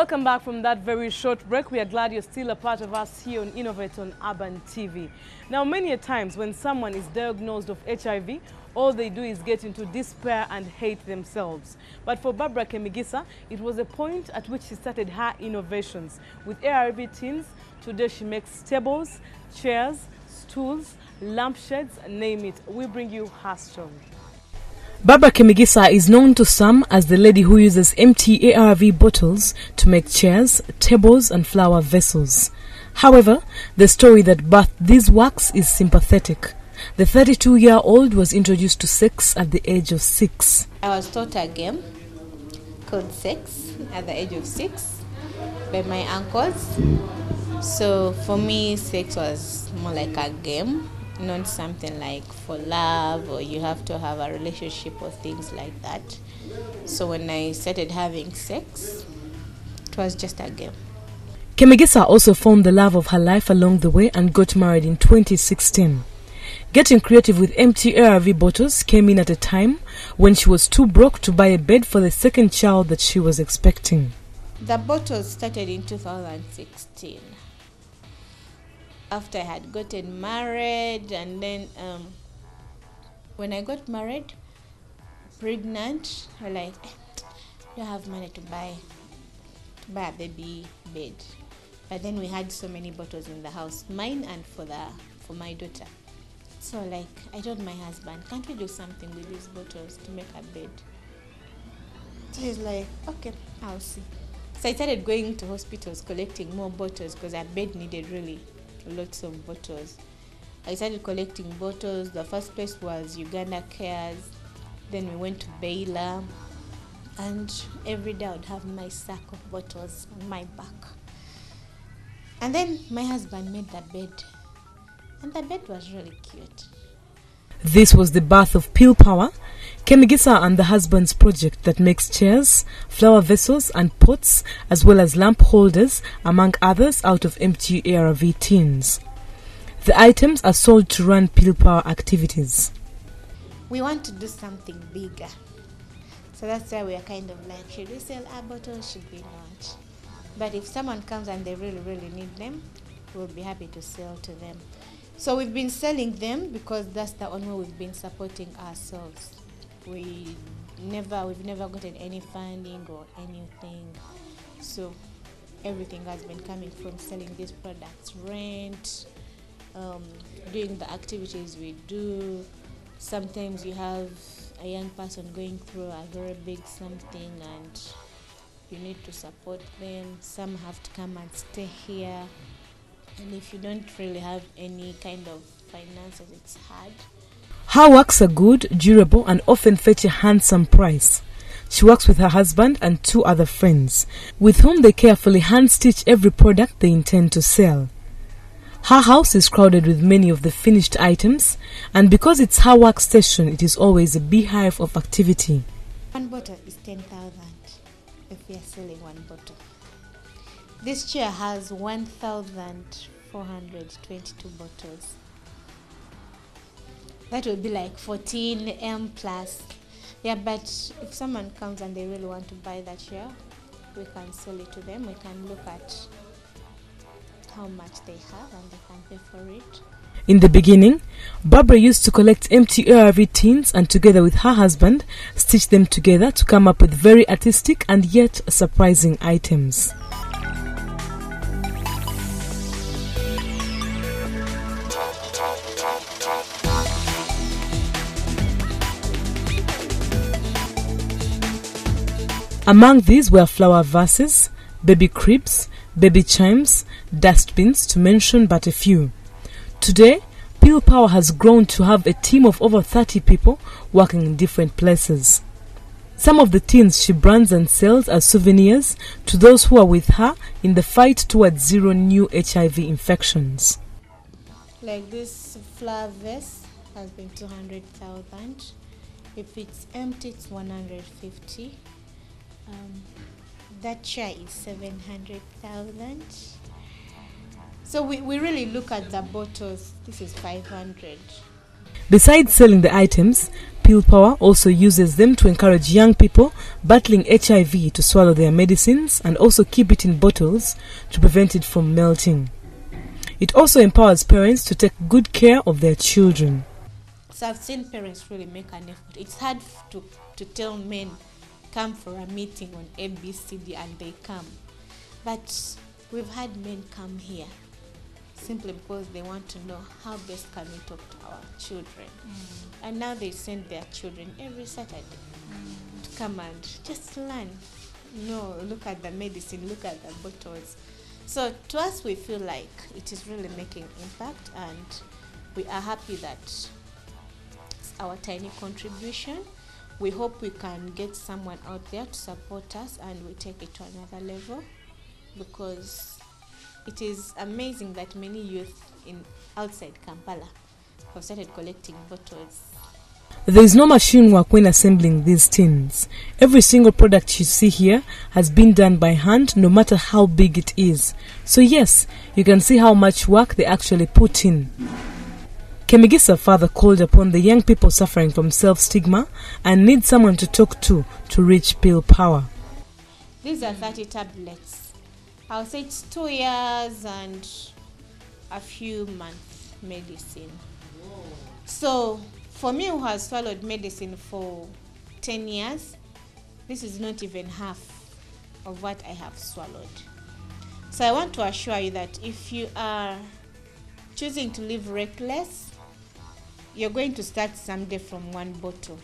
Welcome back from that very short break. We are glad you're still a part of us here on Innovate on Urban TV. Now, many a times when someone is diagnosed of HIV, all they do is get into despair and hate themselves. But for Barbara Kemigisa, it was a point at which she started her innovations. With ARV Teens, today she makes tables, chairs, stools, lampshades, name it. We bring you her story. Barbara Kemigisa is known to some as the lady who uses empty ARV bottles to make chairs, tables and flower vessels. However, the story that birthed these works is sympathetic. The 32-year-old was introduced to sex at the age of 6. I was taught a game called sex at the age of 6 by my uncles. So for me, sex was more like a game, not something like for love or you have to have a relationship or things like that. So when I started having sex, it was just a game. Kemigisa also found the love of her life along the way and got married in 2016. Getting creative with empty ARV bottles came in at a time when she was too broke to buy a bed for the second child that she was expecting. The bottles started in 2016. After I had gotten married, and then when I got married, pregnant, I was like, I don't have money to buy a baby bed. But then we had so many bottles in the house, mine and for my daughter. So like I told my husband, can't we do something with these bottles to make a bed? So he's like, okay, I'll see. So I started going to hospitals collecting more bottles because our bed needed really lots of bottles. I started collecting bottles. The first place was Uganda Cares. Then we went to Baylor. And every day I would have my sack of bottles on my back. And then my husband made the bed. And the bed was really cute. This was the birth of Peel Power, Kemigisa and the husband's project that makes chairs, flower vessels and pots, as well as lamp holders, among others, out of empty ARV tins. The items are sold to run Peel Power activities. We want to do something bigger. So that's why we are kind of like, should we sell our bottles, should we not? But if someone comes and they really, really need them, we'll be happy to sell to them. So we've been selling them because that's the only way we've been supporting ourselves. We've never gotten any funding or anything. So everything has been coming from selling these products, rent, doing the activities we do. Sometimes you have a young person going through a very big something and you need to support them. Some have to come and stay here. And if you don't really have any kind of finances, it's hard. Her works are good, durable, and often fetch a handsome price. She works with her husband and 2 other friends, with whom they carefully hand-stitch every product they intend to sell. Her house is crowded with many of the finished items, and because it's her workstation, it is always a beehive of activity. One bottle is 10,000 if we are selling one bottle. This chair has 1,422 bottles. That would be like 14 M plus. Yeah, but if someone comes and they really want to buy that chair, we can sell it to them. We can look at how much they have and they can pay for it. In the beginning, Barbara used to collect empty ARV tins and together with her husband, stitch them together to come up with very artistic and yet surprising items. Among these were flower vases, baby cribs, baby chimes, dustbins, to mention but a few. Today, Peel Power has grown to have a team of over 30 people working in different places. Some of the tins she brands and sells as souvenirs to those who are with her in the fight towards 0 new HIV infections. Like this flower vase has been 200,000. If it's empty, it's 150. That chair is 700,000. So we really look at the bottles. This is 500. Besides selling the items, Pill Power also uses them to encourage young people battling HIV to swallow their medicines and also keep it in bottles to prevent it from melting. It also empowers parents to take good care of their children. So I've seen parents really make an effort. It's hard to tell men, come for a meeting on ABCD, and they come. But we've had men come here simply because they want to know how best can we talk to our children. And now they send their children every Saturday to come and just learn. No, look at the medicine, look at the bottles. So to us, we feel like it is really making impact, and we are happy that it's our tiny contribution. We hope we can get someone out there to support us and we take it to another level, because it is amazing that many youth outside Kampala have started collecting bottles. There is no machine work when assembling these tins. Every single product you see here has been done by hand, no matter how big it is. So yes, you can see how much work they actually put in. Kemigisa further called upon the young people suffering from self-stigma and need someone to talk to reach Pill Power. These are 30 tablets. I'll say it's 2 years and a few months medicine. So for me, who has swallowed medicine for 10 years, this is not even half of what I have swallowed. So I want to assure you that if you are choosing to live reckless, you're going to start someday from one bottle.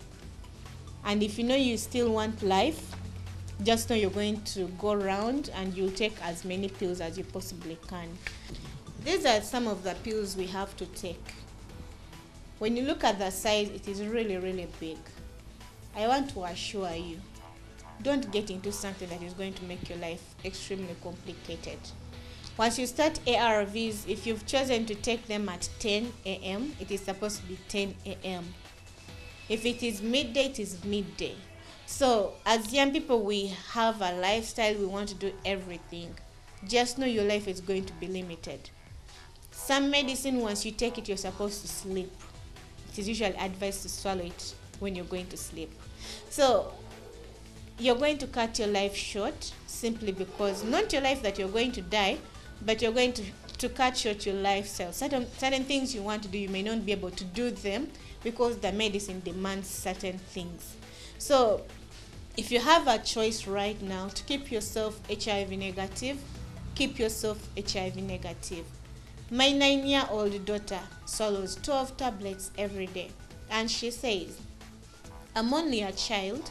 And if you know you still want life, just know you're going to go around and you'll take as many pills as you possibly can. These are some of the pills we have to take. When you look at the size, it is really, really big. I want to assure you, don't get into something that is going to make your life extremely complicated. Once you start ARVs, if you've chosen to take them at 10 a.m., it is supposed to be 10 a.m. If it is midday, it is midday. So as young people, we have a lifestyle, we want to do everything. Just know your life is going to be limited. Some medicine, once you take it, you're supposed to sleep. It is usually advised to swallow it when you're going to sleep. So you're going to cut your life short simply because, not your life that you're going to die, but you're going to cut short your lifestyle. Certain things you want to do, you may not be able to do them because the medicine demands certain things. So if you have a choice right now to keep yourself HIV negative, keep yourself HIV negative. My 9-year-old daughter swallows 12 tablets every day, and she says, I'm only a child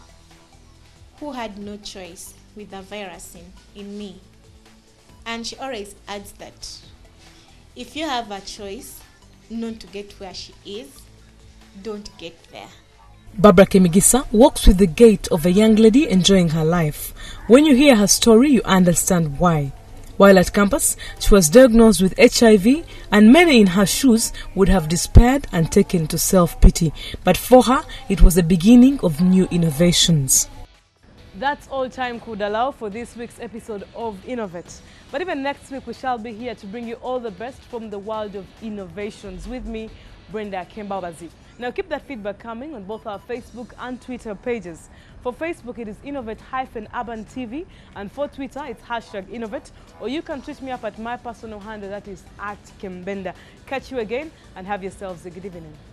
who had no choice with the virus in me. And she always adds that if you have a choice not to get where she is, don't get there. Barbara Kemigisa walks with the gait of a young lady enjoying her life. When you hear her story, you understand why. While at campus, she was diagnosed with HIV, and many in her shoes would have despaired and taken to self-pity. But for her, it was the beginning of new innovations. That's all time could allow for this week's episode of Innovate. But even next week, we shall be here to bring you all the best from the world of innovations. With me, Brenda Kembabazi. Now keep that feedback coming on both our Facebook and Twitter pages. For Facebook, it is Innovate-Urban TV, and for Twitter, it's #Innovate. Or you can tweet me up at my personal handle, that is @Kembenda. Catch you again, and have yourselves a good evening.